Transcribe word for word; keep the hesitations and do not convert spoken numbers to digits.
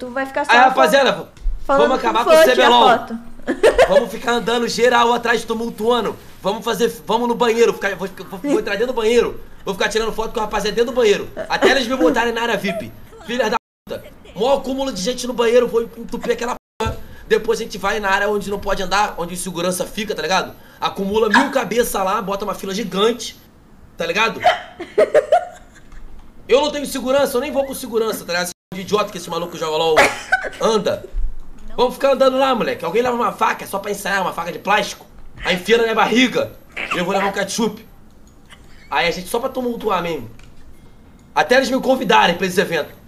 Tu vai ficar só Aí, na rapaziada, foto, falando vamos acabar com com o float a CBLOL. foto. Vamos ficar andando geral atrás, tumultuando. Vamos fazer. Vamos no banheiro. Ficar, vou, vou, vou entrar dentro do banheiro. Vou ficar tirando foto com o rapaziada dentro do banheiro. Até eles me botarem na área V I P. Filha da puta. Mó acúmulo de gente no banheiro. Vou entupir aquela porra. Depois a gente vai na área onde não pode andar, onde o segurança fica, tá ligado? Acumula mil cabeças lá, bota uma fila gigante. Tá ligado? Eu não tenho segurança, eu nem vou com segurança, tá ligado? Esse de idiota que esse maluco joga LOL anda. Vamos ficar andando lá, moleque. Alguém leva uma faca só pra ensaiar, uma faca de plástico. Aí enfia na minha barriga. Eu vou levar um ketchup. Aí a gente só pra tumultuar mesmo. Até eles me convidarem pra esse evento.